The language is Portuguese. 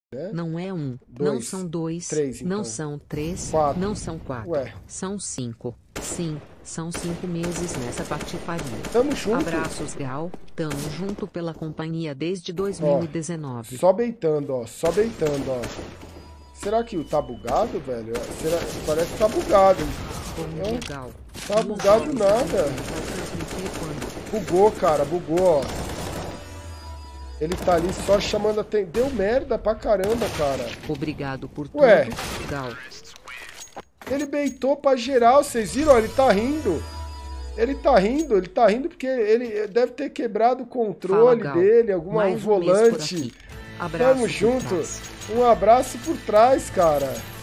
né? Não é um, Dois, não são dois, três, então. não são três, Quatro. não são quatro, Ué. são 5. Sim, são 5 meses nessa patifaria. Tamo junto. Abraços, Gal. Tamo junto pela companhia desde 2019. Só beitando, ó. Só beitando, ó. Será que tá bugado, velho? Parece que tá bugado. Legal. Tá bugado nada. Bugou, cara. Bugou, ó. Ele tá ali só chamando a atenção. Deu merda pra caramba, cara. Obrigado por tudo, Ué. Gal. Ele beitou pra geral, vocês viram? Ó, ele tá rindo. Ele tá rindo porque ele deve ter quebrado o controle dele, algum volante. Abraço. Tamo junto. Um abraço por trás, cara.